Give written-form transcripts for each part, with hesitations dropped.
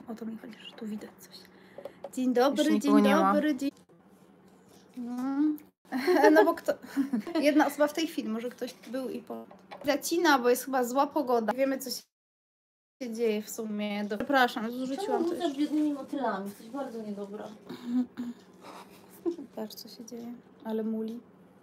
O to mi chodzi, że tu widać coś. Dzień dobry, dzień dobry, dzień... No bo kto... Jedna osoba w tej chwili, może ktoś był i po... Zacina, bo jest chyba zła pogoda. Wiemy, co się dzieje w sumie. Przepraszam, zużyciłam coś. Czemu z biednymi motylami? Jesteś bardzo niedobra. Patrz, co się dzieje. Ale muli.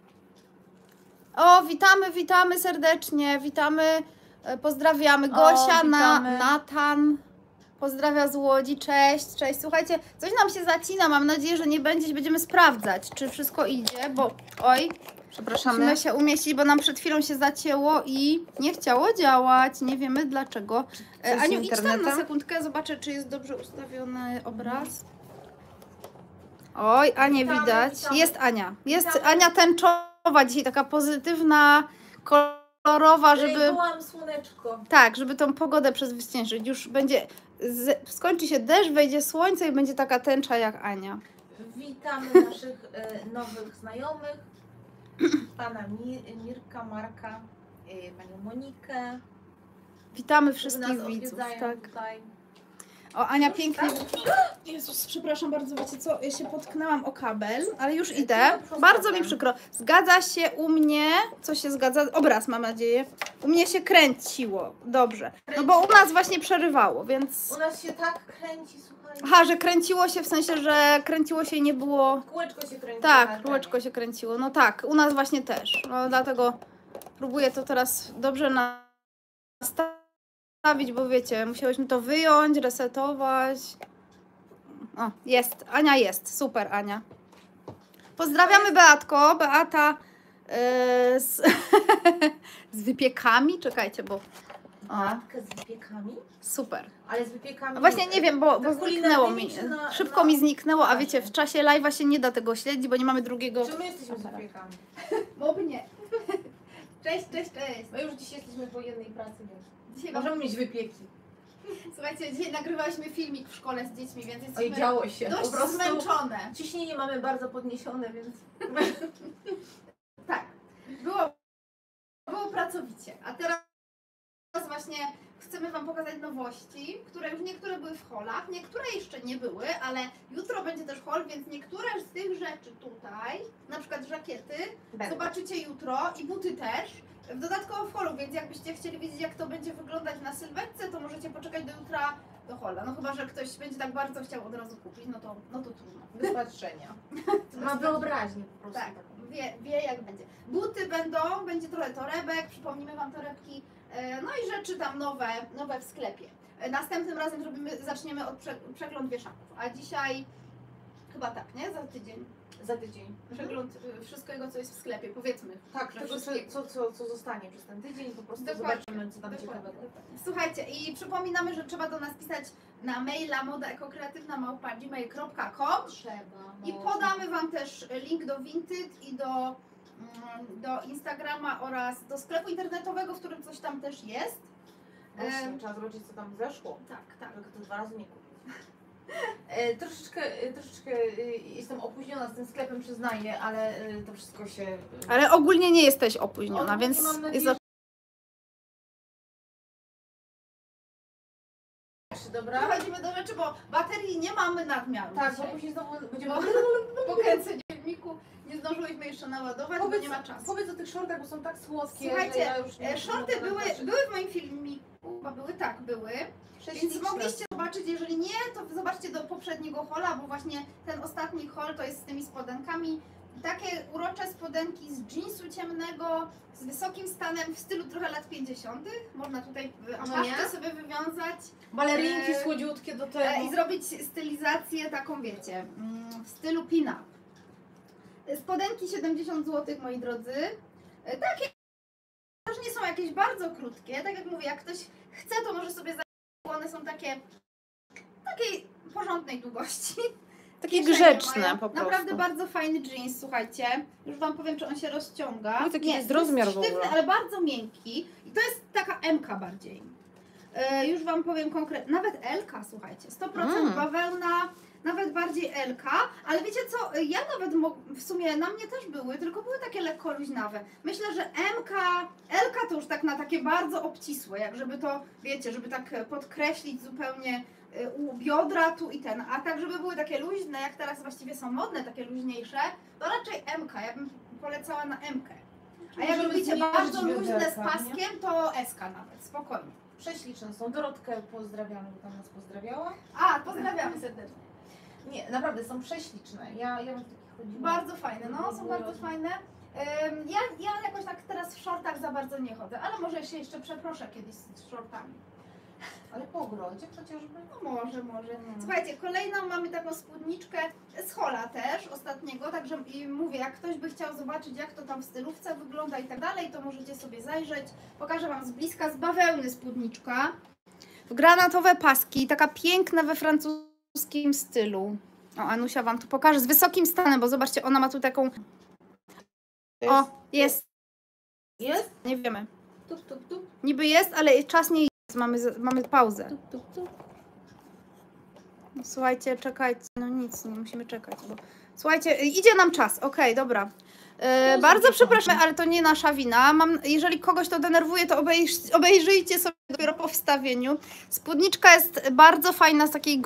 O, witamy serdecznie. Witamy, pozdrawiamy. Gosia, Natan. Pozdrawia z Łodzi. Cześć, cześć. Słuchajcie, coś nam się zacina. Mam nadzieję, że nie będzie. Będziemy sprawdzać, czy wszystko idzie, bo... Oj, Przepraszamy. musimy się umieścić, bo nam przed chwilą się zacięło i nie chciało działać. Nie wiemy dlaczego. Aniu, idź tam na sekundkę. Zobaczę, czy jest dobrze ustawiony obraz. Oj, Anię widać. Jest Ania. Jest Ania tęczowa dzisiaj, taka pozytywna, kolorowa, żeby... Byłam słoneczko. Tak, żeby tą pogodę przezwyciężyć. Już będzie... Skończy się deszcz, wejdzie słońce i będzie taka tęcza jak Ania. Witamy naszych nowych znajomych. Pana Mirka, Marka, panią Monikę. Witamy wszystkich widzów. Tak. Tutaj. O, Ania pięknie... Jezus, przepraszam bardzo, wiecie co? Ja się potknęłam o kabel, ale już idę. Bardzo mi przykro. Zgadza się u mnie... Co się zgadza? Obraz, mam nadzieję. U mnie się kręciło. Dobrze. No bo u nas właśnie przerywało, więc... U nas się tak kręci, słuchajcie. Aha, że kręciło się w sensie, że kręciło się i nie było... Kółeczko się kręci. Tak, kółeczko się kręciło. No tak, u nas właśnie też. No dlatego próbuję to teraz dobrze nastawić, bo wiecie, musiałyśmy to wyjąć, resetować. O, jest. Ania jest. Super, Ania. Pozdrawiamy Beatko. Beata z wypiekami. Czekajcie, bo... Beatkę z wypiekami? Super. Ale z wypiekami... Właśnie nie wiem, bo zniknęło mi. Szybko mi zniknęło, a wiecie, w czasie live'a się nie da tego śledzić, bo nie mamy drugiego... Czy my jesteśmy z wypiekami? Moby nie. Cześć, cześć, cześć. My już dzisiaj jesteśmy po jednej pracy, więc Dzisiaj możemy mieć wypieki. Słuchajcie, dzisiaj nagrywaliśmy filmik w szkole z dziećmi, więc jesteśmy Oj, działo się. dość Po prostu zmęczone. ciśnienie mamy bardzo podniesione, więc... Tak, było pracowicie. A teraz właśnie chcemy Wam pokazać nowości, które już niektóre były w holach, niektóre jeszcze nie były, ale jutro będzie też hol, więc niektóre z tych rzeczy tutaj, na przykład żakiety, zobaczycie jutro i buty też. Dodatkowo w holu, więc jakbyście chcieli wiedzieć, jak to będzie wyglądać na sylwetce, to możecie poczekać do jutra do hola. No chyba, że ktoś będzie tak bardzo chciał od razu kupić, no to trudno. Bez patrzenia. Ma wyobraźnię po prostu. Tak, wie jak będzie. Buty będzie trochę torebek, przypomnimy Wam torebki, no i rzeczy tam nowe w sklepie. Następnym razem zaczniemy od przegląd wieszaków, a dzisiaj chyba tak, nie? Za tydzień. Za tydzień. Przegląd wszystkiego, co jest w sklepie, powiedzmy. Tak, tego co zostanie przez ten tydzień, po prostu Dokładnie. Zobaczymy, co tam ciekawego. Słuchajcie, i przypominamy, że trzeba do nas pisać na maila modaekokreatywna@gmail.com i podamy Wam też link do Vinted i do Instagrama oraz do sklepu internetowego, w którym coś tam też jest. Właśnie, trzeba zobaczyć, co tam zeszło. Tak. Tylko to 2 razy nie kupię. Troszeczkę jestem opóźniona z tym sklepem, przyznaję, ale to wszystko się... Ale ogólnie nie jesteś opóźniona, więc mam nadzieję, jest dobra. Przechodzimy do rzeczy, bo baterii nie mamy nadmiaru. Tak, dzisiaj. bo później znowu będziemy... Po kręceniu filmiku nie zdążyłyśmy jeszcze naładować, bo nie ma czasu. Powiedz o tych shortach, bo są tak słodkie. Słuchajcie, shorty były w moim filmiku, były. Więc mogliście zobaczyć, jeżeli nie, to zobaczcie do poprzedniego hola, bo właśnie ten ostatni hol to jest z tymi spodenkami. Takie urocze spodenki z jeansu ciemnego, z wysokim stanem w stylu trochę lat 50. Można tutaj apaszkę sobie wywiązać. Balerinki słodziutkie do tego. I zrobić stylizację taką, wiecie, w stylu pin-up. Spodenki 70 zł, moi drodzy. Takie też nie są jakieś bardzo krótkie. Tak jak mówię, jak ktoś chce, to może sobie zająć. One są takiej porządnej długości. Takie grzeczne po prostu. Naprawdę bardzo fajny jeans, słuchajcie. Już Wam powiem, czy on się rozciąga. Taki jest rozmiar w ogóle. Sztywny, ale bardzo miękki. I to jest taka M-ka bardziej. Już Wam powiem konkretnie, nawet Elka, słuchajcie, 100% bawełna, nawet bardziej Elka, ale wiecie co, ja nawet w sumie na mnie też były, tylko były takie lekko luźnawe. Myślę, że Elka to już tak na takie bardzo obcisłe, jak żeby to, wiecie, żeby tak podkreślić zupełnie u biodra tu i ten, a tak żeby były takie luźne, jak teraz właściwie są modne, takie luźniejsze, to raczej MK, ja bym polecała na MK. A jak Możemy lubicie zmierzyć bardzo luźne z bioderka, paskiem, to SK nawet, spokojnie. Prześliczne są. Dorotkę pozdrawiamy, bo tam nas pozdrawiała. A, pozdrawiamy serdecznie. Nie, naprawdę są prześliczne. Ja bym w takich chodziła. Bardzo fajne, no są bardzo fajne. Ja jakoś tak teraz w shortach za bardzo nie chodzę, ale może się jeszcze przeproszę kiedyś z shortami. Ale po ogrodzie chociażby? No może. Słuchajcie, kolejną mamy taką spódniczkę z Hola też, ostatniego, także i mówię, jak ktoś by chciał zobaczyć, jak to tam w stylówce wygląda i tak dalej, to możecie sobie zajrzeć. Pokażę Wam z bliska, z bawełny spódniczka. W granatowe paski, taka piękna we francuskim stylu. O, Anusia Wam tu pokaże, z wysokim stanem, bo zobaczcie, ona ma tu taką... O, jest. Jest? Nie wiemy. Tup. Niby jest, ale czas nie jest. Mamy pauzę. Tup. No, słuchajcie, czekajcie. No nic, nie musimy czekać. Bo... Słuchajcie, idzie nam czas. Okej, dobra. Bardzo przepraszam, ale to nie nasza wina. Jeżeli kogoś to denerwuje, to obejrzyjcie sobie dopiero po wstawieniu. Spódniczka jest bardzo fajna, z takiej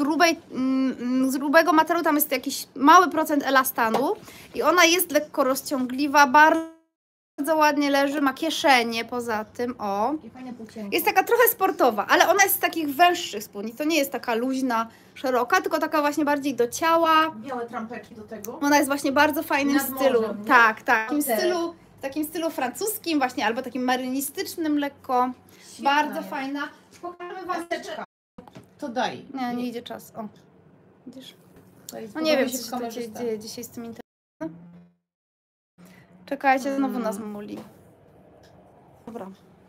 z grubego materiału. Tam jest jakiś mały procent elastanu. I ona jest lekko rozciągliwa, bardzo ładnie leży, ma kieszenie poza tym, o. I fajne płócienko. Jest taka trochę sportowa, ale ona jest z takich węższych spódnic. To nie jest taka luźna, szeroka, tylko taka właśnie bardziej do ciała. Białe trampeczki do tego. Ona jest właśnie w bardzo fajnym Nad stylu. morzem, nie? Tak. W Hotel. takim stylu francuskim właśnie, albo takim marynistycznym lekko. Świetna Bardzo jest. fajna. Pokażemy Wam jeszcze... To daj. Nie idzie czas. O. Widzisz? To jest No nie wiem, się co się kamerzysta. dzieje dzisiaj z tym internetem. Czekajcie, znowu nas muli. Dobra.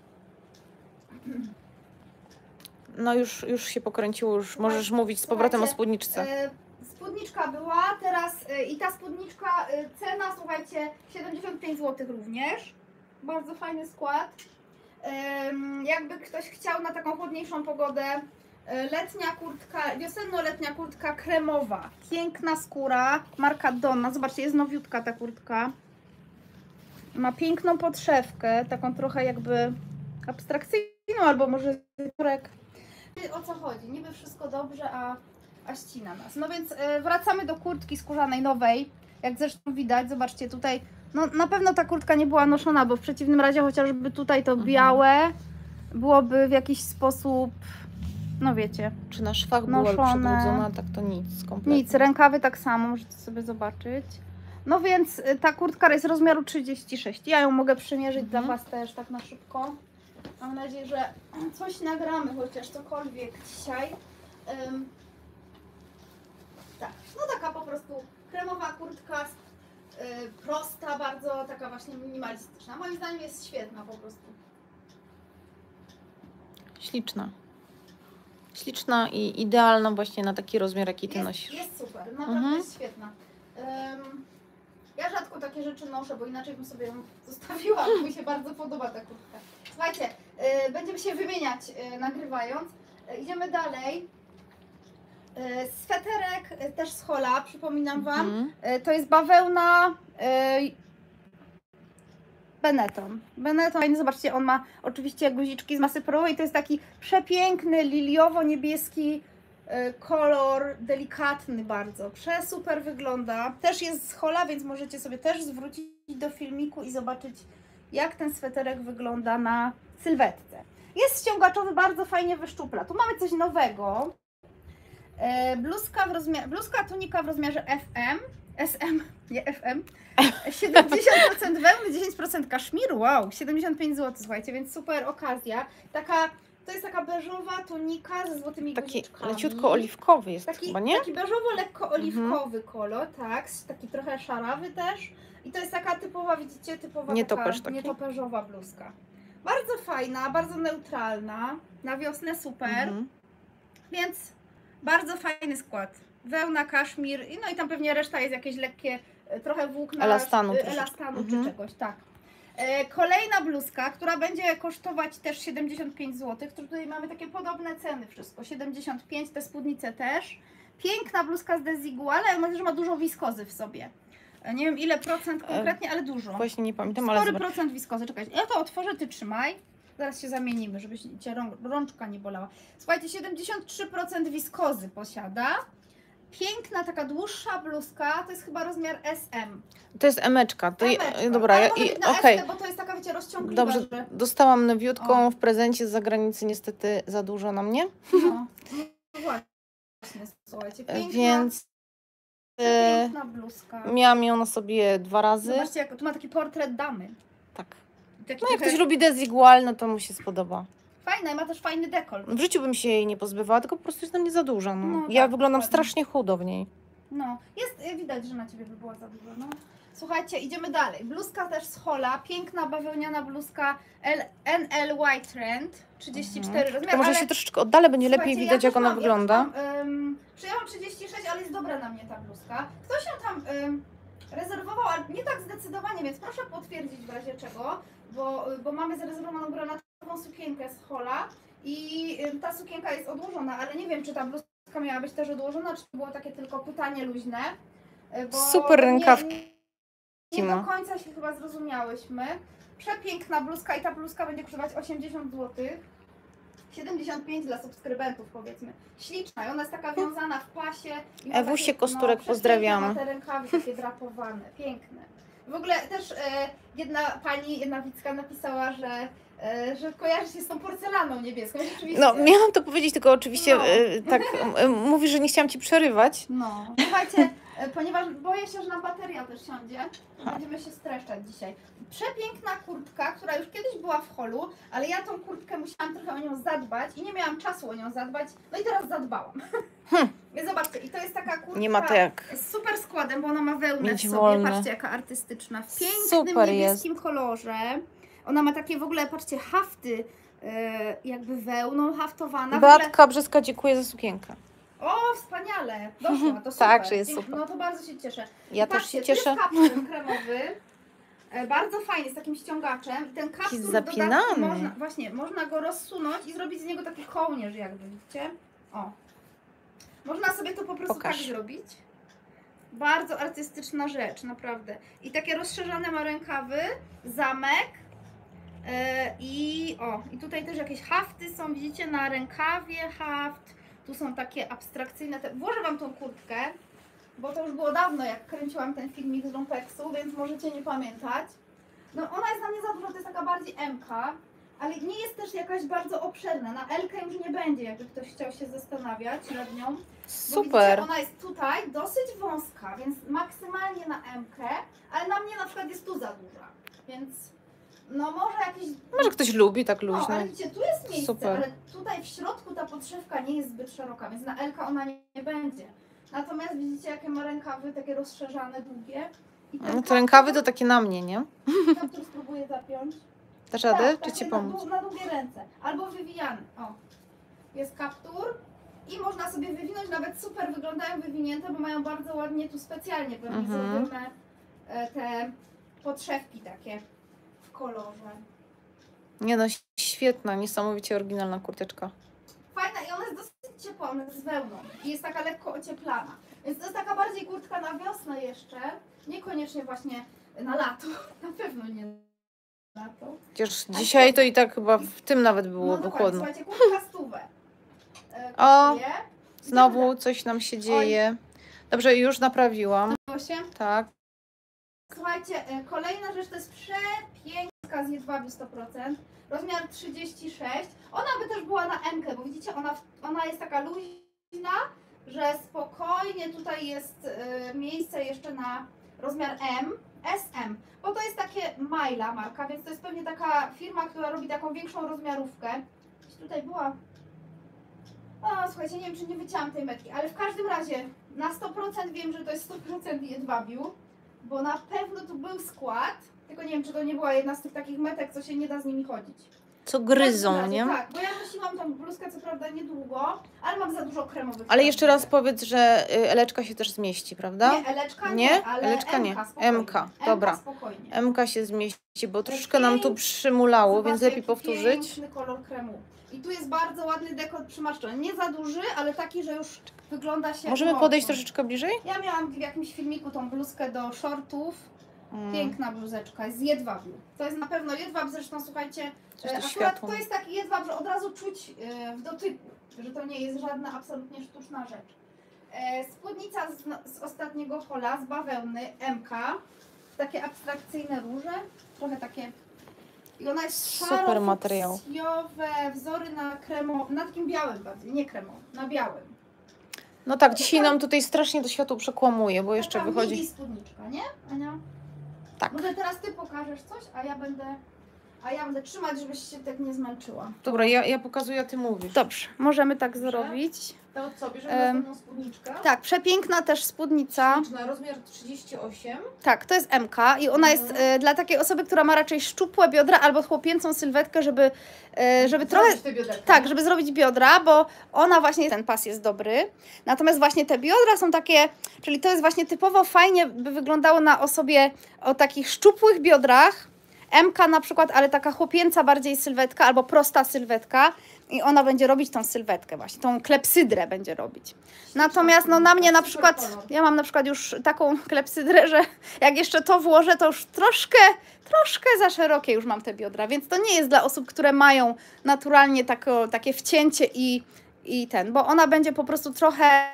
No już się pokręciło, już możesz mówić z powrotem o Słuchajcie, spódniczce. Spódniczka była, teraz i ta spódniczka, cena, słuchajcie, 75 zł również. Bardzo fajny skład. Jakby ktoś chciał na taką chłodniejszą pogodę, letnia kurtka, wiosenno-letnia kurtka kremowa. Piękna skóra, marka Donna. Zobaczcie, jest nowiutka ta kurtka. Ma piękną podszewkę, taką trochę jakby abstrakcyjną, albo może kurek. O co chodzi? Niby wszystko dobrze, a ścina nas. No więc wracamy do kurtki skórzanej nowej. Jak zresztą widać, zobaczcie tutaj, no na pewno ta kurtka nie była noszona, bo w przeciwnym razie chociażby tutaj to białe byłoby w jakiś sposób, no wiecie, Czy na szwach była noszone. przybrudzona, tak to nic kompletnie. nic, rękawy tak samo, możecie sobie zobaczyć. No więc ta kurtka jest rozmiaru 36. Ja ją mogę przymierzyć dla Was też tak na szybko. Mam nadzieję, że coś nagramy, chociaż cokolwiek dzisiaj. Tak, no taka po prostu kremowa kurtka, prosta, bardzo taka właśnie minimalistyczna. Moim zdaniem jest świetna po prostu. Śliczna. Śliczna i idealna właśnie na taki rozmiar, jaki ty nosisz. Jest super, naprawdę jest świetna. Ja rzadko takie rzeczy noszę, bo inaczej bym sobie ją zostawiła, bo mi się bardzo podoba ta kurtka. Słuchajcie, będziemy się wymieniać nagrywając. Idziemy dalej. Sweterek też z Hola, przypominam Wam. To jest bawełna Benetton. Benetton, fajny, zobaczcie, on ma oczywiście guziczki z masy pearlowej. To jest taki przepiękny, liliowo-niebieski kolor, delikatny bardzo. Przesuper wygląda. Też jest z Hola, więc możecie sobie też zwrócić do filmiku i zobaczyć, jak ten sweterek wygląda na sylwetce. Jest ściągaczowy, bardzo fajnie wyszczupla. Tu mamy coś nowego. Bluzka tunika w rozmiarze FM, SM, nie FM. 70% wełny, 10% kaszmiru, wow, 75 zł, słuchajcie, więc super okazja. To jest taka beżowa tunika ze złotymi Taki guziczkami. leciutko oliwkowy jest chyba, nie? Taki beżowo lekko oliwkowy kolor, tak, taki trochę szarawy też. I to jest taka typowa, widzicie, typowa Nietoperz taka taki. nietoperzowa bluzka. Bardzo fajna, bardzo neutralna, na wiosnę super, więc bardzo fajny skład. Wełna, kaszmir, no i tam pewnie reszta jest jakieś lekkie, trochę włókna, Elastanu elastanu czy czegoś, tak. Kolejna bluzka, która będzie kosztować też 75 zł. Tutaj mamy takie podobne ceny wszystko. 75, te spódnice też. Piękna bluzka z Desigual, ale ona też ma dużo wiskozy w sobie. Nie wiem ile procent konkretnie, ale dużo. Właśnie nie pamiętam, ale Spory zobacz. procent wiskozy. Czekaj, ja to otworzę, ty trzymaj. Zaraz się zamienimy, żeby cię rączka nie bolała. Słuchajcie, 73% wiskozy posiada. Piękna, taka dłuższa bluzka, to jest chyba rozmiar SM. To jest emeczka. To Emeczka. dobra, Ale ja, może być na okej. ST, bo to jest taka, wiecie, rozciągliwa, Dobrze, że... dostałam nowiutką O. w prezencie z zagranicy, niestety za dużo na mnie. No, no właśnie, słuchajcie, piękna, Więc piękna bluzka. miałam ją na sobie 2 razy. Zobaczcie, jak tu ma taki portret damy. Tak. Taki No jak trochę ktoś lubi Desigual, no to mu się spodoba. fajna i ma też fajny dekolt. W życiu bym się jej nie pozbywała, tylko po prostu jest na mnie za duża. No. No Ja tak, wyglądam dokładnie. strasznie chudo w niej. No, jest widać, że na ciebie by była za dużo, no. Słuchajcie, idziemy dalej. Bluzka też z Hola, piękna bawełniana bluzka NL White Trend, 34 rozmiar, Tylko może ale się troszeczkę oddalę, będzie lepiej słuchajcie, widać, ja jak też ona mam, wygląda. Przyjęłam 36, ale jest dobra na mnie ta bluzka. Ktoś ją tam rezerwował, ale nie tak zdecydowanie, więc proszę potwierdzić w razie czego, bo mamy zarezerwowaną granatową sukienkę z Hola i ta sukienka jest odłożona, ale nie wiem, czy ta bluzka miała być też odłożona, czy to było takie tylko pytanie luźne. Bo Super rękawki nie do ma. końca się chyba zrozumiałyśmy. Przepiękna bluzka i ta bluzka będzie kosztować 80 zł. 75 dla subskrybentów, powiedzmy. Śliczna i ona jest taka wiązana w pasie. I ma Ewusie takie, Kosturek, przepiękne, pozdrawiamy. Ma te rękawy takie drapowane, piękne. W ogóle też jedna pani, jedna widzka napisała, że kojarzy się z tą porcelaną niebieską. Rzeczywiście. No, miałam to powiedzieć, tylko oczywiście No. tak mówi, że nie chciałam ci przerywać. No, słuchajcie, ponieważ boję się, że nam bateria też siądzie, będziemy się streszczać dzisiaj. Przepiękna kurtka, która już kiedyś była w holu, ale ja tą kurtkę musiałam trochę o nią zadbać i nie miałam czasu o nią zadbać, no i teraz zadbałam. Zobaczcie, i to jest taka kurtka Nie ma to jak. z super składem, bo ona ma wełnę Mieć w sobie, wolne. patrzcie jaka artystyczna, w pięknym Super niebieskim kolorze. Ona ma takie w ogóle, patrzcie, hafty, jakby wełną haftowana. W ogóle... Beatka Brzeska, dziękuję za sukienkę. O, wspaniale! Doszła, to super. Tak, że jest super. No to bardzo się cieszę. Ja I też patrzcie, się cieszę. To jest kaptur kremowy. Bardzo fajny, z takim ściągaczem. Ten kaptur w dodatku zapinany. można go rozsunąć i zrobić z niego taki kołnierz, jakby widzicie. O. Można sobie to po prostu Pokaż. tak zrobić. Bardzo artystyczna rzecz, naprawdę. I takie rozszerzone ma rękawy, zamek. I tutaj też jakieś hafty są, widzicie, na rękawie haft. Tu są takie abstrakcyjne. Włożę wam tą kurtkę, bo to już było dawno, jak kręciłam ten filmik z lumpeksu, więc możecie nie pamiętać. No ona jest na mnie za dużo, to jest taka bardziej MK, ale nie jest też jakaś bardzo obszerna. Na L-kę już nie będzie, jakby ktoś chciał się zastanawiać nad nią. Bo Super. widzicie, ona jest tutaj dosyć wąska, więc maksymalnie na M-kę, ale na mnie na przykład jest tu za duża, więc no może jakieś... Może ktoś lubi tak No, luźno. ale widzicie, tu jest miejsce, Super. ale tutaj w środku ta podszewka nie jest zbyt szeroka, więc na L-ka ona nie będzie. Natomiast widzicie, jakie ma rękawy, takie rozszerzane, długie. I ten No te rękawy to takie na mnie, nie? kaptur spróbuję zapiąć. Dasz radę? Czy takie ci na pomóc? Na długie ręce. Albo wywijany. O. Jest kaptur. I można sobie wywinąć, nawet super wyglądają wywinięte, bo mają bardzo ładnie tu specjalnie pewnie zrobione te podszewki takie w kolorze. Nie no, świetna, niesamowicie oryginalna kurteczka. Fajna i ona jest dosyć ciepła, ona jest z wełną i jest taka lekko ocieplana. Więc to jest taka bardziej kurtka na wiosnę jeszcze, niekoniecznie właśnie na lato, na pewno nie na lato. Chociaż dzisiaj to i tak chyba w tym nawet byłoby dokładnie, chłodno. słuchajcie, kurtka stówę. O, kosztuje. Znowu coś nam się dzieje. Dobrze, już naprawiłam. Idziemy się. Tak. Słuchajcie, kolejna rzecz to jest przepiękna z jedwabiu 100%, rozmiar 36. Ona by też była na M-kę, bo widzicie, ona jest taka luźna, że spokojnie tutaj jest miejsce jeszcze na rozmiar M, SM, bo to jest takie Majla marka, więc to jest pewnie taka firma, która robi taką większą rozmiarówkę. Gdzieś tutaj była... O, słuchajcie, nie wiem, czy nie wycięłam tej metki, ale w każdym razie na 100% wiem, że to jest 100% jedwabiu, bo na pewno tu był skład, tylko nie wiem, czy to nie była jedna z tych takich metek, co się nie da z nimi chodzić. co gryzą, W każdym nie? razie, tak, bo ja nosiłam tą bluzkę co prawda niedługo, ale mam za dużo kremowych. Ale jeszcze raz farbek. powiedz, że Eleczka się też zmieści, prawda? Nie, Eleczka Nie? nie, ale Eleczka nie. MK, spokojnie. MK, dobra. Spokojnie. MK się zmieści, bo troszkę nam tu przymulało, więc Zobaczcie, lepiej jaki powtórzyć. piękny kolor kremu. I tu jest bardzo ładny dekolt przymaszczony. Nie za duży, ale taki, że już wygląda się Możemy mocno. podejść troszeczkę bliżej? Ja miałam w jakimś filmiku tą bluzkę do shortów. Piękna bluzeczka, jest z jedwabiu. To jest na pewno jedwab, zresztą słuchajcie, Coś to akurat światło. to jest taki jedwab, że od razu czuć w dotyku, że to nie jest żadna absolutnie sztuczna rzecz. Spódnica z ostatniego hola, z bawełny MK, takie abstrakcyjne róże, trochę takie. I ona jest Super materiał. szaro-fuksjowe, wzory na na takim białym bardziej, nie kremowym, na białym. No tak, dzisiaj nam tutaj strasznie to światło przekłamuje, bo jeszcze Taka wychodzi... midi spódniczka, nie, Ania? Tak. Może teraz ty pokażesz coś, a ja będę trzymać, żebyś się tak nie zmęczyła. Dobra, ja pokazuję, a ty mówisz. Dobrze, możemy tak zrobić. To co, bierzemy Em, następną spódniczkę? Tak, przepiękna też spódnica. Śliczna, rozmiar 38. Tak, to jest MK i ona jest dla takiej osoby, która ma raczej szczupłe biodra albo chłopięcą sylwetkę, żeby trochę... Zrobić te bioderka. Tak, żeby zrobić biodra, bo ona właśnie, ten pas jest dobry. Natomiast właśnie te biodra są takie, czyli to jest właśnie typowo fajnie by wyglądało na osobie o takich szczupłych biodrach. MK na przykład, ale taka chłopięca bardziej sylwetka albo prosta sylwetka i ona będzie robić tą sylwetkę właśnie, tą klepsydrę będzie robić. Natomiast no na mnie na Super przykład, kolor. ja mam na przykład już taką klepsydrę, że jak jeszcze to włożę, to już troszkę za szerokie już mam te biodra, więc to nie jest dla osób, które mają naturalnie takie wcięcie i bo ona będzie po prostu trochę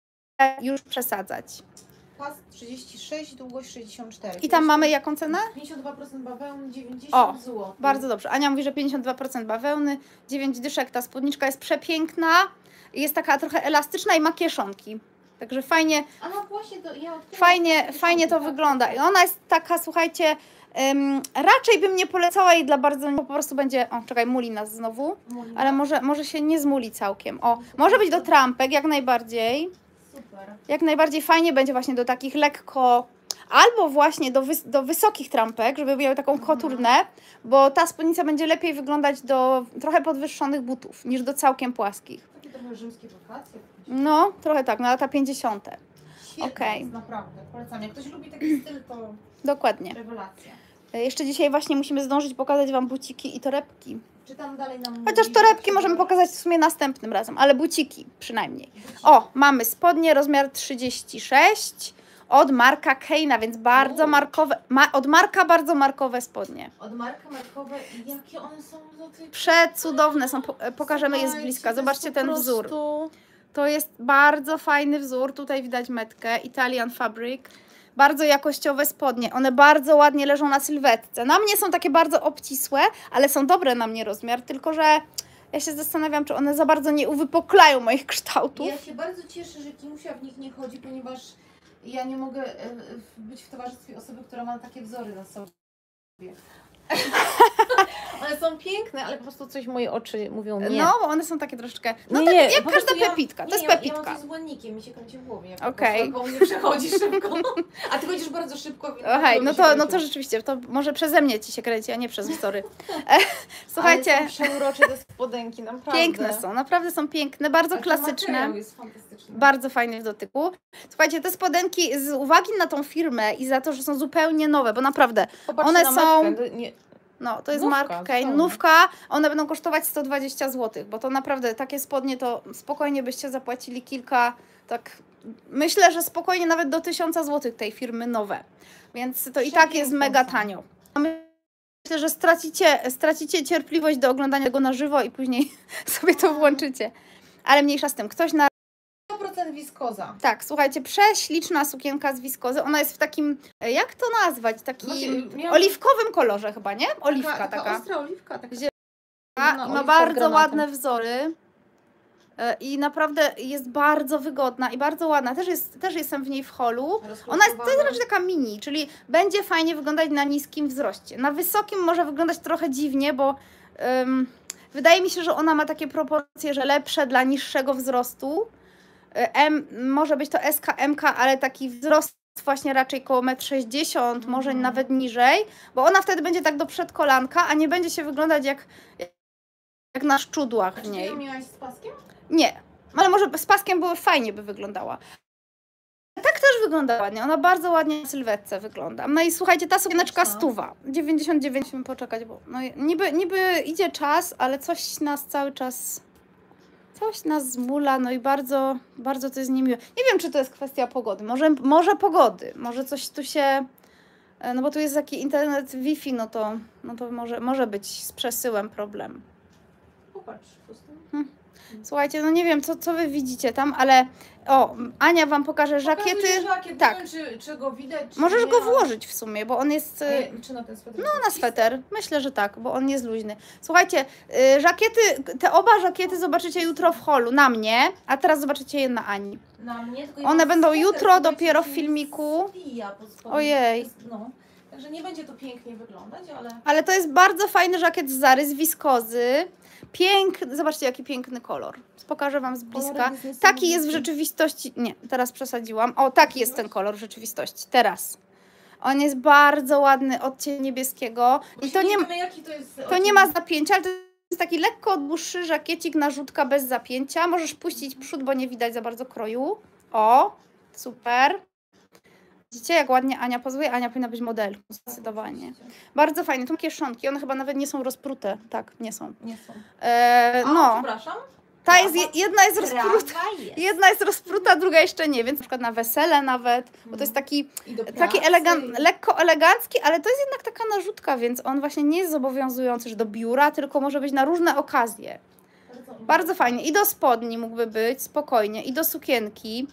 już przesadzać. Pas 36, długość 64. I tam mamy jaką cenę? 52% bawełny, 90 O, zł. Bardzo dobrze. Ania mówi, że 52% bawełny, 9 dyszek. Ta spódniczka jest przepiękna, jest taka trochę elastyczna i ma kieszonki. Także fajnie, A no właśnie, to ja odkryłam. fajnie to wygląda. I ona jest taka, słuchajcie, raczej bym nie polecała jej dla bardzo, po prostu będzie, o czekaj, muli nas znowu, ale może się nie zmuli całkiem. O, może być do trampek, jak najbardziej. Super. Jak najbardziej fajnie będzie właśnie do takich lekko, albo właśnie do wysokich trampek, żeby miały taką koturnę, bo ta spódnica będzie lepiej wyglądać do trochę podwyższonych butów, niż do całkiem płaskich. Takie trochę rzymskie wakacje. No, trochę tak, na lata 50. Świetne Okej. jest, naprawdę. Polecam. Jak ktoś lubi taki styl, to Dokładnie. rewelacja. Jeszcze dzisiaj właśnie musimy zdążyć pokazać Wam buciki i torebki. Czy tam dalej nam Chociaż mówi, torebki że możemy trzeba- pokazać w sumie następnym razem, ale buciki przynajmniej. O, mamy spodnie rozmiar 36 od Marka Kane'a, więc bardzo markowe, od Marka bardzo markowe spodnie. Od marka markowe i jakie one są do tej... Przecudowne są, pokażemy je z Słuchajcie, bliska. to Zobaczcie jest ten po wzór. prostu- To jest bardzo fajny wzór, tutaj widać metkę, Italian Fabric. Bardzo jakościowe spodnie, one bardzo ładnie leżą na sylwetce. Na mnie są takie bardzo obcisłe, ale są dobre na mnie rozmiar, tylko że ja się zastanawiam, czy one za bardzo nie uwypoklają moich kształtów. Ja się bardzo cieszę, że Kimusia w nich nie chodzi, ponieważ ja nie mogę być w towarzystwie osoby, która ma takie wzory na sobie. One są piękne, ale po prostu coś moje oczy mówią nie. No, bo one są takie troszeczkę, no Nie, tak nie, jak po każda prostu pepitka, to jest Ja mam pepitka. coś z błonnikiem, mi się kręci w głowie. Okej. Koło mnie przechodzi szybko. A ty chodzisz bardzo szybko. Więc Okej, bardzo no się to kręciło. rzeczywiście, to może przeze mnie Ci się kręci, a nie przez wzory. Słuchajcie, Ale są przeurocze te spodenki, naprawdę. piękne są, naprawdę są piękne, bardzo Ale ten klasyczne. materiał jest fantastyczny. Bardzo fajnie w dotyku. Słuchajcie, te spodenki z uwagi na tą firmę i za to, że są zupełnie nowe, bo naprawdę, Popatrzcie one na są- metkę, nie, no to jest Nówka, Mark Kane, zupełnie. nówka, one będą kosztować 120 zł, bo to naprawdę takie spodnie to spokojnie byście zapłacili kilka, tak myślę, że spokojnie nawet do 1000 zł tej firmy nowe, więc to i tak jest Przepiękne mega są. tanio. Myślę, że stracicie cierpliwość do oglądania tego na żywo i później sobie to włączycie. Ale mniejsza z tym, ktoś na 100% wiskoza. Tak, słuchajcie, prześliczna sukienka z wiskozy. Ona jest w takim, jak to nazwać, takim Właśnie, miałam- oliwkowym kolorze chyba, nie? Oliwka taka. ostra oliwka. Taka Gdzie- no, I ma oliwka z bardzo granatem. ładne wzory. I naprawdę jest bardzo wygodna i bardzo ładna. Też jestem w niej w holu. Ona jest, to jest raczej taka mini, czyli będzie fajnie wyglądać na niskim wzroście. Na wysokim może wyglądać trochę dziwnie, bo wydaje mi się, że ona ma takie proporcje, że lepsze dla niższego wzrostu. Może być to SK, MK, ale taki wzrost właśnie raczej koło 1,60 m, może nawet niżej, bo ona wtedy będzie tak do przedkolanka, a nie będzie się wyglądać jak jak na szczudłach A w czy ty niej. ją miałaś z paskiem? Nie, ale może z paskiem fajnie by wyglądała. Tak też wygląda ładnie, ona bardzo ładnie na sylwetce wygląda. No i słuchajcie, ta sukieneczka Co? 100. 99, musimy poczekać, bo no, niby idzie czas, ale coś nas cały czas, coś nas zmula, no i bardzo to jest niemiłe. Nie wiem, czy to jest kwestia pogody, może pogody, może coś tu się, no bo tu jest taki internet Wi-Fi, no to może być z przesyłem problem. Popatrz, pustym. Słuchajcie, no nie wiem, co wy widzicie tam, ale o, Ania wam pokaże żakiety. Pokazuję żakiet, tak. nie wiem, czy go widać, czy Możesz nie go ma. włożyć w sumie, bo on jest... Czy na ten sweter? No, na sweter. Myślę, że tak, bo on jest luźny. Słuchajcie, żakiety, te oba żakiety zobaczycie jutro w holu, na mnie, a teraz zobaczycie je na Ani. Na mnie, tylko ja One mam będą sweter, jutro słuchajcie, dopiero w który filmiku. spija pod spodem. Ojej. No, także nie będzie to pięknie wyglądać, ale... Ale to jest bardzo fajny żakiet z Zary, z wiskozy. Piękny, zobaczcie jaki piękny kolor. Pokażę wam z bliska. Kolor jest Taki jest w niesamowity. rzeczywistości. Nie, teraz przesadziłam. O, taki jest ten kolor w rzeczywistości. Teraz. On jest bardzo ładny, odcień niebieskiego. I to nie, wiemy, jaki to jest to nie ma zapięcia, ale to jest taki lekko dłuższy żakiecik, narzutka bez zapięcia. Możesz puścić przód, bo nie widać za bardzo kroju. O, super. Widzicie, jak ładnie Ania pozuje? Ania powinna być modelką, zdecydowanie. Bardzo fajne. Tu kieszonki, one chyba nawet nie są rozprute. Tak, nie są. Nie są. No, Przepraszam. ta jest, jedna jest rozpruta. Prawa jest. Jedna jest rozpruta, druga jeszcze nie, więc na przykład na wesele nawet, bo to jest taki I do taki pracy. lekko elegancki, ale to jest jednak taka narzutka, więc on właśnie nie jest zobowiązujący że do biura, tylko może być na różne okazje. Bardzo fajnie. I do spodni mógłby być, spokojnie. I do sukienki.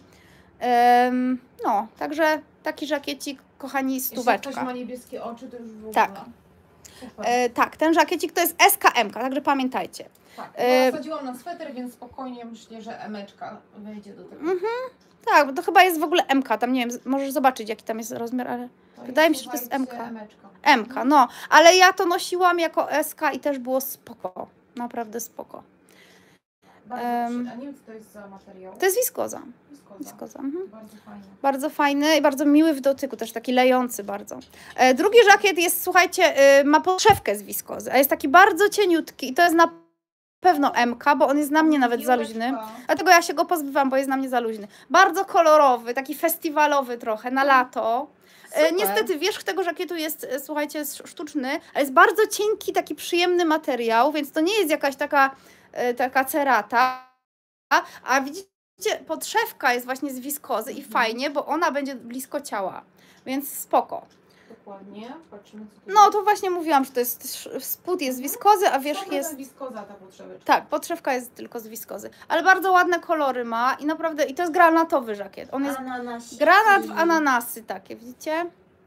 No, także taki żakiecik, kochani, Jeśli ktoś stóweczka. ma niebieskie oczy, to już w ogóle. Tak. Super. Tak, ten żakiecik to jest SKM, także pamiętajcie. Tak, e- wsadziłam na sweter, więc spokojnie myślę, że emeczka wejdzie do tego. Tak, bo to chyba jest w ogóle MK, tam nie wiem, możesz zobaczyć jaki tam jest rozmiar, ale To wydaje mi się, że to jest słuchajcie, MK. emeczka. MK, no, ale ja to nosiłam jako SK i też było spoko, naprawdę spoko. Bardzo a nie wiem, co to jest za materiał. To jest wiskoza. Wiskoza. Wiskoza. Mhm. Bardzo fajne. Bardzo fajny i bardzo miły w dotyku, też taki lejący bardzo. Drugi żakiet jest, słuchajcie, ma podszewkę z wiskozy, a jest taki bardzo cieniutki i to jest na pewno MK, bo on jest na mnie nawet za luźny. Dlatego ja się go pozbywam, bo jest na mnie za luźny. Bardzo kolorowy, taki festiwalowy trochę, na lato. Super. Niestety wierzch tego żakietu jest, słuchajcie, sztuczny, ale jest bardzo cienki, taki przyjemny materiał, więc to nie jest jakaś taka cerata. A widzicie, podszewka jest właśnie z wiskozy i fajnie, bo ona będzie blisko ciała, więc spoko. Dokładnie. Patrzymy, co tu No to właśnie mówiłam, że to jest spód jest z wiskozy, a wierzch jest... wiskoza ta potrzebeczka. Tak, podszewka jest tylko z wiskozy, ale bardzo ładne kolory ma i naprawdę, i to jest granatowy żakiet. On jest granat w ananasy takie, widzicie?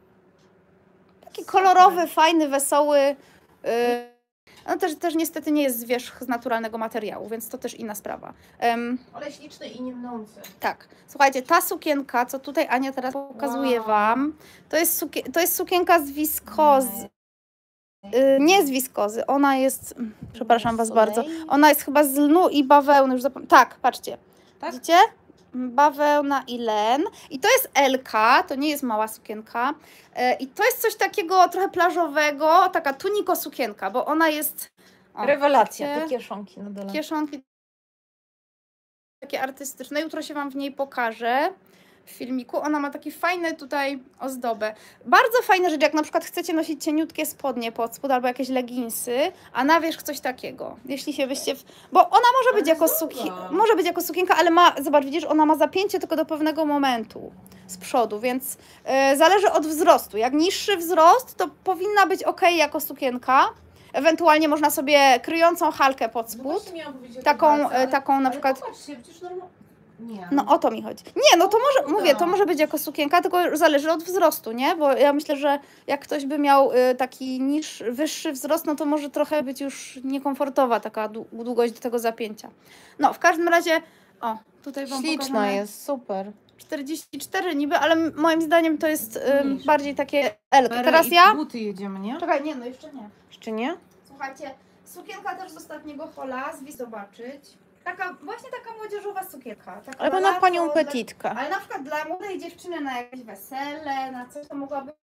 Taki kolorowy, fajny, wesoły. No też niestety nie jest wierzch z naturalnego materiału, więc to też inna sprawa. Ale śliczny i nie mnący. Tak, słuchajcie, ta sukienka, co tutaj Ania teraz pokazuje Wow. wam, to jest sukienka z wiskozy. Nie z wiskozy, ona jest, przepraszam was bardzo, ona jest chyba z lnu i bawełny, już tak, patrzcie, Tak? widzicie? Bawełna i len. I to jest LK, to nie jest mała sukienka. I to jest coś takiego trochę plażowego, taka tuniko sukienka, bo ona jest... O, Rewelacja, widzicie? te kieszonki na dole. Kieszonki takie artystyczne. Jutro się wam w niej pokażę w filmiku. Ona ma takie fajne tutaj ozdobę. Bardzo fajna rzecz, jak na przykład chcecie nosić cieniutkie spodnie pod spód albo jakieś leginsy, a na wierzch coś takiego. Jeśli się byście... Bo ona może być jako może być jako sukienka, ale ma, zobacz, widzisz, ona ma zapięcie tylko do pewnego momentu z przodu, więc zależy od wzrostu. Jak niższy wzrost, to powinna być ok jako sukienka. Ewentualnie można sobie kryjącą halkę pod spód. Taką na przykład... Popatrzcie, przecież nie. No o to mi chodzi. Nie, no to może, mówię, to może być jako sukienka, tylko zależy od wzrostu, nie? Bo ja myślę, że jak ktoś by miał taki wyższy wzrost, no to może trochę być już niekomfortowa taka długość do tego zapięcia. No, w każdym razie, o, tutaj wam Śliczna pokażemy. jest, super. 44 niby, ale moim zdaniem to jest bardziej takie L. Teraz ja? buty jedziemy, nie? Czekaj, nie, no jeszcze nie. Jeszcze nie? Słuchajcie, sukienka też z ostatniego hola, zobaczyć. Właśnie taka młodzieżowa sukienka. Taka Albo na na panią lato, petitkę. Ale na przykład dla młodej dziewczyny na jakieś wesele, na coś to mogłaby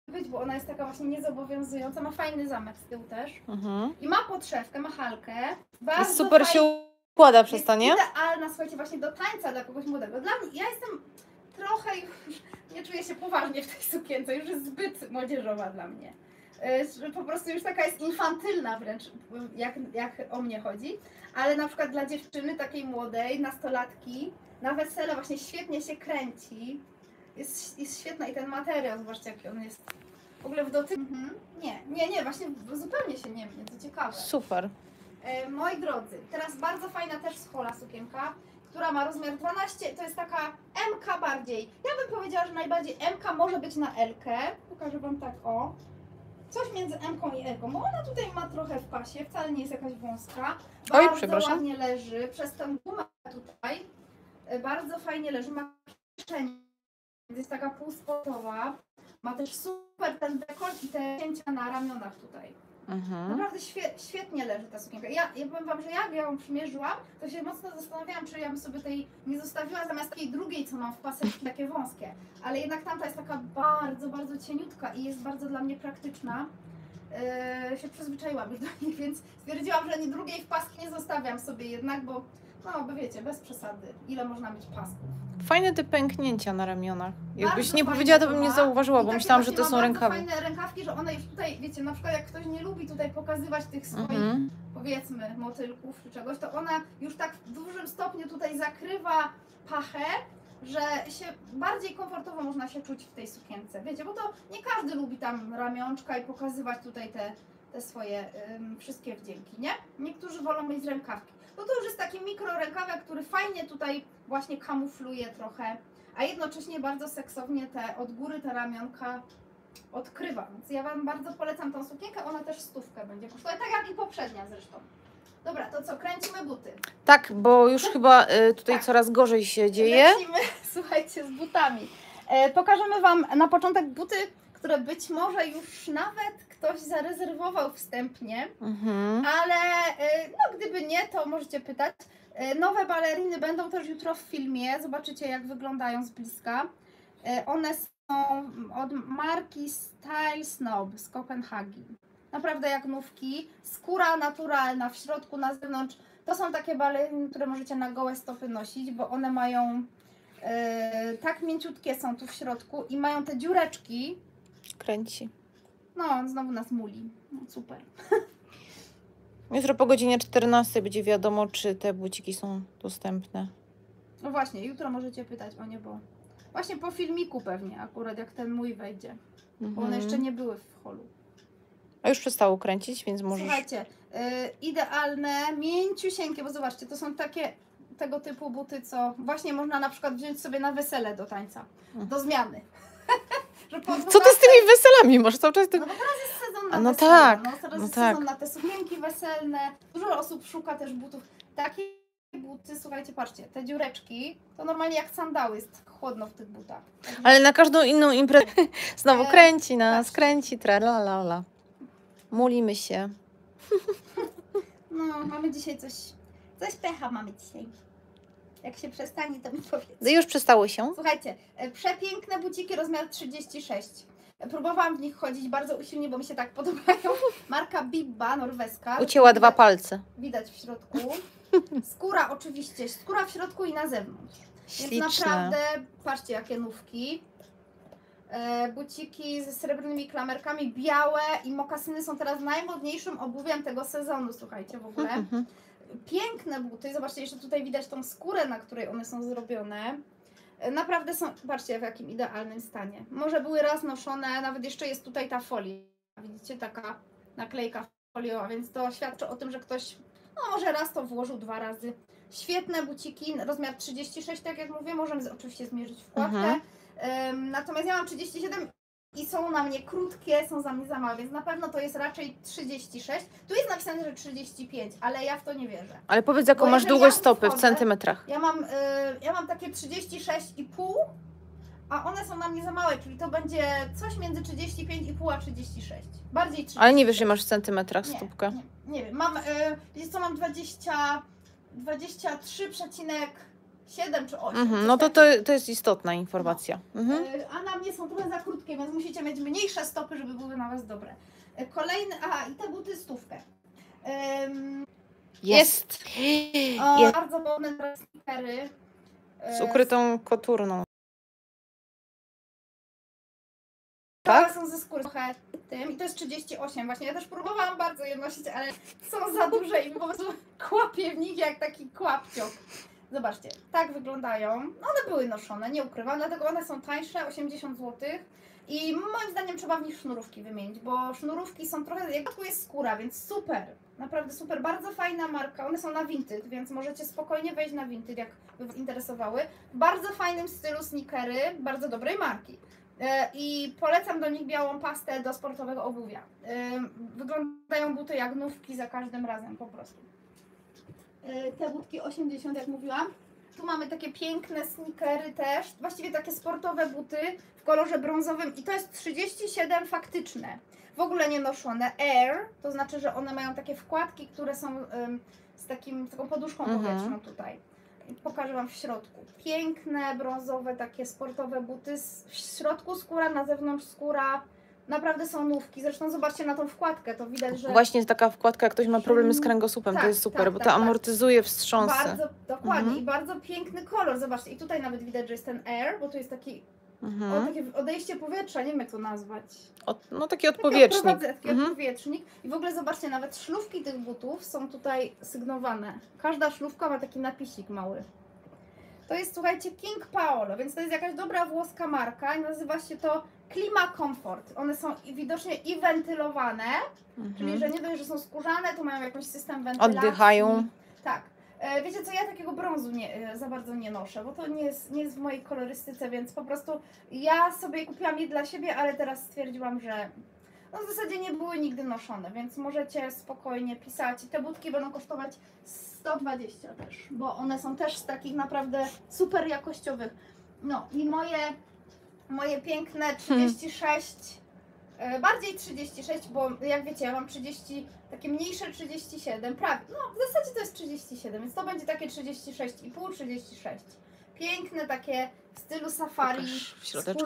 być, bo ona jest taka właśnie niezobowiązująca, ma fajny zamek z tyłu też. Mhm. I ma podszewkę, ma halkę. I Bardzo super fajnie. się układa przez Jest to, nie? idealna, słuchajcie, właśnie do tańca dla kogoś młodego. Dla mnie, ja jestem trochę już, nie czuję się poważnie w tej sukience, już jest zbyt młodzieżowa dla mnie. Że po prostu już taka jest infantylna wręcz, jak o mnie chodzi. Ale na przykład dla dziewczyny takiej młodej, nastolatki, na wesele właśnie świetnie się kręci. Jest świetna i ten materiał, zobaczcie jaki on jest. W ogóle w dotyku. Nie, właśnie zupełnie się nie mnie, to ciekawe. Super. Moi drodzy, teraz bardzo fajna też z Hola sukienka, która ma rozmiar 12, to jest taka MK bardziej. Ja bym powiedziała, że najbardziej MK może być na L-kę. Pokażę wam tak, o. Coś między M-ką i L-ką, bo ona tutaj ma trochę w pasie, wcale nie jest jakaś wąska. Oj, Bardzo przepraszam. ładnie leży, przez tę gumę tutaj bardzo fajnie leży, ma kieszenie, jest taka półsportowa. Ma też super ten dekolt i te cięcia na ramionach tutaj. Mhm. Naprawdę świetnie leży ta sukienka. Ja powiem wam, że jak ja ją przymierzyłam, to się mocno zastanawiałam, czy ja bym sobie tej nie zostawiła zamiast takiej drugiej, co mam w paseczki, takie wąskie. Ale jednak tamta jest taka bardzo, bardzo cieniutka i jest bardzo dla mnie praktyczna. Się przyzwyczaiłam już do niej, więc stwierdziłam, że drugiej w paski nie zostawiam sobie jednak, bo no, bo wiecie, bez przesady, ile można mieć pasków. Fajne te pęknięcia na ramionach. Jakbyś Bardzo nie fajne powiedziała, to to bym nie ma. zauważyła, I bo takie myślałam, że właśnie to ma są bardzo rękawy. fajne rękawki, że one już tutaj, wiecie, na przykład jak ktoś nie lubi tutaj pokazywać tych swoich, Mhm. powiedzmy, motylków czy czegoś, to ona już tak w dużym stopniu tutaj zakrywa pachę, że się bardziej komfortowo można się czuć w tej sukience, wiecie, bo to nie każdy lubi tam ramionczka i pokazywać tutaj te swoje wszystkie wdzięki, nie? Niektórzy wolą mieć rękawki. No to już jest taki mikrorękawek, który fajnie tutaj właśnie kamufluje trochę, a jednocześnie bardzo seksownie od góry te ramionka odkrywa. Więc ja wam bardzo polecam tą sukienkę, ona też 100 będzie kosztować, tak jak i poprzednia zresztą. Dobra, to co, kręcimy buty. Tak, bo już chyba tutaj Tak. coraz gorzej się dzieje. Lecimy, słuchajcie, z butami. Pokażemy wam na początek buty, które być może już nawet ktoś zarezerwował wstępnie, Mhm. ale no gdyby nie, to możecie pytać. Nowe baleriny będą też jutro w filmie, zobaczycie jak wyglądają z bliska. One są od marki Style Snob z Kopenhagi. Naprawdę jak nówki, skóra naturalna w środku, na zewnątrz. To są takie baleriny, które możecie na gołe stopy nosić, bo one mają tak mięciutkie są tu w środku i mają te dziureczki. Kręci. No, on znowu nas muli. No, super. Jutro po godzinie 14 będzie wiadomo, czy te buciki są dostępne. No właśnie, jutro możecie pytać o nie, bo właśnie po filmiku pewnie, akurat jak ten mój wejdzie. Bo one jeszcze nie były w holu. A już przestało kręcić, więc możesz... Słuchajcie, idealne, mięciusieńkie, bo zobaczcie, to są takie tego typu buty, co właśnie można na przykład wziąć sobie na wesele do tańca, do zmiany. Że po Co ty z tymi weselami? Może cały czas... No bo teraz jest sezon na No wesele, tak, no, teraz no jest tak. sezon na te sukienki weselne. Dużo osób szuka też butów. Takie buty, słuchajcie, patrzcie, te dziureczki, to normalnie jak sandały, jest chłodno w tych butach. Ale na każdą inną imprezę znowu kręci nas, patrz. kręci, tralalala. Mulimy się. No, mamy dzisiaj coś pecha mamy dzisiaj. Jak się przestanie, to mi powiedz. No już przestało się. Słuchajcie, przepiękne buciki rozmiar 36. Próbowałam w nich chodzić bardzo usilnie, bo mi się tak podobają. Marka Bibba, norweska. Ucięła 2 palce. Widać w środku. Skóra oczywiście, skóra w środku i na zewnątrz. Więc Śliczne. naprawdę, patrzcie jakie nówki. Buciki ze srebrnymi klamerkami, białe i mokasyny są teraz najmodniejszym obuwiem tego sezonu, słuchajcie, w ogóle. Mhm. Piękne buty, zobaczcie, jeszcze tutaj widać tą skórę, na której one są zrobione. Naprawdę są, patrzcie w jakim idealnym stanie. Może były raz noszone, nawet jeszcze jest tutaj ta folia. Widzicie, taka naklejka foliowa, więc to świadczy o tym, że ktoś, no może raz to włożył, 2 razy. Świetne buciki, rozmiar 36, tak jak mówię, możemy oczywiście zmierzyć wkładkę. Mhm. Natomiast ja mam 37 i są na mnie krótkie, są za mnie za małe, więc na pewno to jest raczej 36. Tu jest napisane, że 35, ale ja w to nie wierzę. Ale powiedz, jaką Bo masz jeżeli długość ja stopy w wchodzę- centymetrach. Ja mam takie 36,5, a one są na mnie za małe, czyli to będzie coś między 35,5 a 36. Bardziej 36. Ale nie wiesz, że masz w centymetrach Nie, stópkę. nie wiem, mam, wiecie co, mam 23,5 7 czy 8. Mhm. coś No to takiego. to jest istotna informacja. Mhm. A na mnie są trochę za krótkie, więc musicie mieć mniejsze stopy, żeby były na Was dobre. Kolejny, aha, i te buty 100. Jest. Jest. Bardzo modne teraz sneakery. Z ukrytą koturną. Tak? Tak? Są ze skóry trochę tym i to jest 38 właśnie. Ja też próbowałam bardzo je nosić, ale są za duże i po prostu kłapię w nich jak taki kłapciok. Zobaczcie, tak wyglądają. One były noszone, nie ukrywam, dlatego one są tańsze, 80 zł. I moim zdaniem trzeba w nich sznurówki wymienić, bo sznurówki są trochę, jak tu jest skóra, więc super. Naprawdę super, bardzo fajna marka. One są na Vinted, więc możecie spokojnie wejść na Vinted, jak by Was interesowały. W bardzo fajnym stylu sneakery, bardzo dobrej marki. I polecam do nich białą pastę do sportowego obuwia. Wyglądają buty jak nówki za każdym razem po prostu. Te butki 80, jak mówiłam. Tu mamy takie piękne sneakery też, właściwie takie sportowe buty w kolorze brązowym i to jest 37 faktyczne. W ogóle nie noszone. Air, to znaczy, że one mają takie wkładki, które są z taką poduszką powietrzną tutaj. Pokażę Wam w środku. Piękne, brązowe, takie sportowe buty. W środku skóra, na zewnątrz skóra. Naprawdę są nówki. Zresztą zobaczcie na tą wkładkę, to widać, że... Właśnie taka wkładka, jak ktoś ma problemy z kręgosłupem, Tak, to jest super, tak, bo tak, to tak. amortyzuje wstrząsy. Bardzo, dokładnie. Mhm. I bardzo piękny kolor. Zobaczcie, i tutaj nawet widać, że jest ten air, bo tu jest taki takie odejście powietrza, nie wiem jak to nazwać. No taki odpowietrznik. Taki odpowietrznik. I w ogóle zobaczcie, nawet szlufki tych butów są tutaj sygnowane. Każda szlufka ma taki napisik mały. To jest, słuchajcie, King Paolo, więc to jest jakaś dobra włoska marka i nazywa się to Klima Comfort. One są widocznie i wentylowane, czyli że nie dość, że są skórzane, to mają jakiś system wentylacji. Oddychają. Tak. Wiecie co, ja takiego brązu za bardzo nie noszę, bo to nie jest w mojej kolorystyce, więc po prostu ja sobie kupiłam je dla siebie, ale teraz stwierdziłam, że no w zasadzie nie były nigdy noszone, więc możecie spokojnie pisać. I te budki będą kosztować 120 też, bo one są też z takich naprawdę super jakościowych. No i moje piękne 36, bardziej 36, bo jak wiecie, ja mam 30, takie mniejsze 37, prawie, no w zasadzie to jest 37, więc to będzie takie 36,5, 36. Piękne takie w stylu safari, Pokaż w środeczku.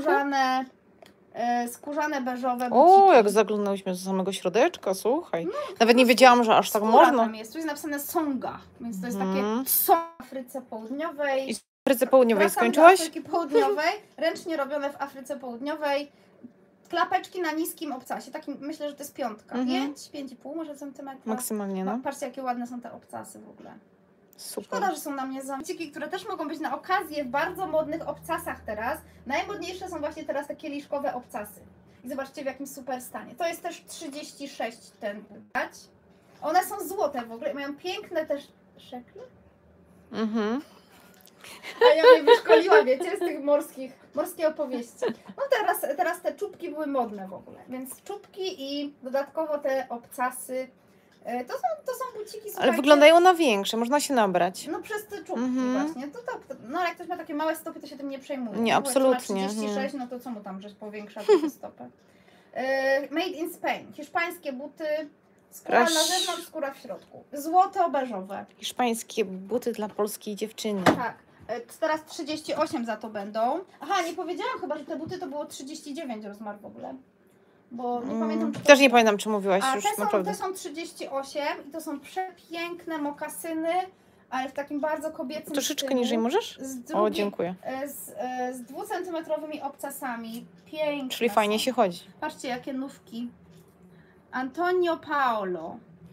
skórzane beżowe O, buciki. jak zaglądałyśmy do samego środeczka, słuchaj. Nawet nie wiedziałam, że aż tak Skóra można. tam jest, tu jest napisane Songa, więc to jest takie Mhm. Songa w Afryce Południowej. I w Afryce Południowej Wracam skończyłaś? do Afryki Południowej, ręcznie robione w Afryce Południowej. Klapeczki na niskim obcasie, takim myślę, że to jest piątka. 5,5 może centymetra. Maksymalnie, no. Patrzcie, jakie ładne są te obcasy w ogóle. Super. Szkoda, że są na mnie zamciki, które też mogą być na okazję w bardzo modnych obcasach teraz. Najmodniejsze są właśnie teraz te kieliszkowe obcasy. I zobaczcie w jakim super stanie. To jest też 36 ten dać. One są złote w ogóle, mają piękne też szekle. Mhm. A ja mnie wyszkoliła, wiecie, z tych morskie opowieści. No teraz te czubki były modne w ogóle, więc czubki i dodatkowo te obcasy. To są buciki, Ale słuchajcie, wyglądają na większe, można się nabrać. no przez te czubki właśnie. No jak ktoś ma takie małe stopy, to się tym nie przejmuje. Nie, Bo jak absolutnie, ma 36, no to co mu tam, że powiększa tę stopę. Made in Spain. Hiszpańskie buty. Skóra na zewnątrz, skóra w środku. Złote, beżowe. Hiszpańskie buty dla polskiej dziewczyny. Tak. Teraz 38 za to będą. Aha, nie powiedziałam chyba, że te buty to było 39 rozmiar w ogóle. Bo nie pamiętam, czy to... Też nie pamiętam, czy mówiłaś A już te naprawdę. są 38 i to są przepiękne mokasyny, ale w takim bardzo kobiecym Troszeczkę stylu. niżej możesz? Z O, dziękuję. z 2-centymetrowymi obcasami. Piękne Czyli fajnie są. się chodzi. Patrzcie, jakie nówki. Antonio Paolo.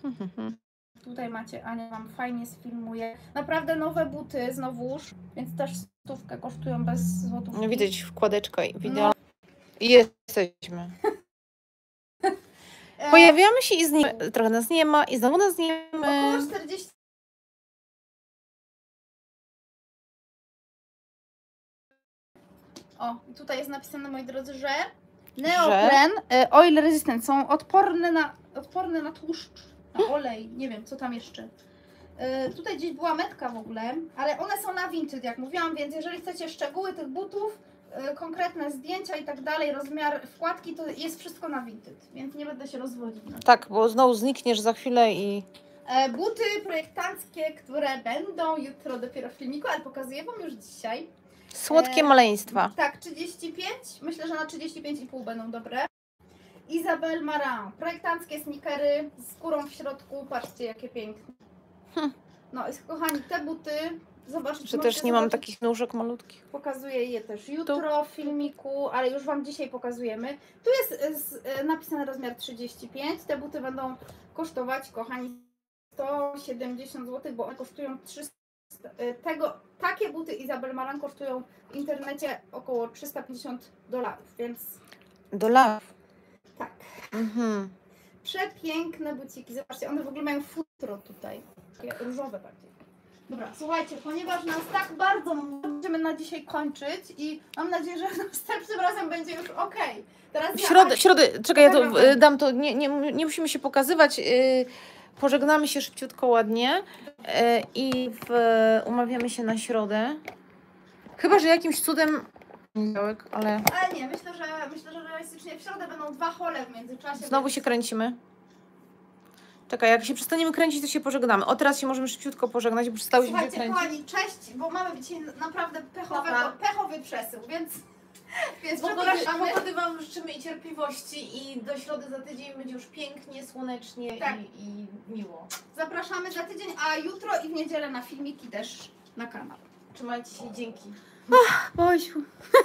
Tutaj macie, Ania wam fajnie sfilmuje. Naprawdę nowe buty znowuż, więc też 100 kosztują bez złotówki. No widać wkładeczka i wideo. No. I jesteśmy. Pojawiamy się i trochę nas nie ma i znowu nas nie ma. Około 40. O, i tutaj jest napisane, moi drodzy, że neopren, oil resistant, są odporne na tłuszcz, na olej, nie wiem, co tam jeszcze. Tutaj gdzieś była metka w ogóle, ale one są na Vinted, jak mówiłam, więc jeżeli chcecie szczegóły tych butów, konkretne zdjęcia i tak dalej, rozmiar wkładki, to jest wszystko na Vinted, więc nie będę się rozwodzić. Tak, bo znowu znikniesz za chwilę i Buty projektanckie, które będą jutro dopiero w filmiku, ale pokazuję Wam już dzisiaj. Słodkie maleństwa. Tak, 35. Myślę, że na 35,5 będą dobre. Isabelle Marant. Projektanckie sneakery z skórą w środku. Patrzcie, jakie piękne. No, kochani, te buty, zobaczcie. Że możecie też nie mam zobaczyć. takich nóżek malutkich. Pokazuję je też jutro w filmiku, ale już Wam dzisiaj pokazujemy. Tu jest napisany rozmiar 35. Te buty będą kosztować, kochani, 170 zł, bo one kosztują 300. Takie buty Isabelle Marant kosztują w internecie około $350, więc Dolarów. tak. Mhm. Przepiękne buciki. Zobaczcie, one w ogóle mają futro tutaj. Takie różowe bardziej. Dobra, słuchajcie, ponieważ nas tak bardzo będziemy na dzisiaj kończyć i mam nadzieję, że następnym razem będzie już ok. Teraz W środę, czekaj, ja to Dobra. dam to, nie musimy się pokazywać. Pożegnamy się szybciutko, ładnie i umawiamy się na środę. Chyba, że jakimś cudem poniedziałek, ale Ale nie, myślę, że realistycznie w środę będą 2 hole w międzyczasie. znowu więc- się kręcimy. Czekaj, jak się przestaniemy kręcić, to się pożegnamy. O, teraz się możemy szybciutko pożegnać, bo przestałyśmy się Słuchajcie, kręcić. kochani, cześć, bo mamy dzisiaj naprawdę Dobra. pechowy przesył, więc Pogody, przepraszamy. pogody Wam życzymy i cierpliwości i do środy za tydzień będzie już pięknie, słonecznie Tak. i miło. Zapraszamy za tydzień, a jutro i w niedzielę na filmiki też na kanał. Trzymajcie się, dzięki. Boziu.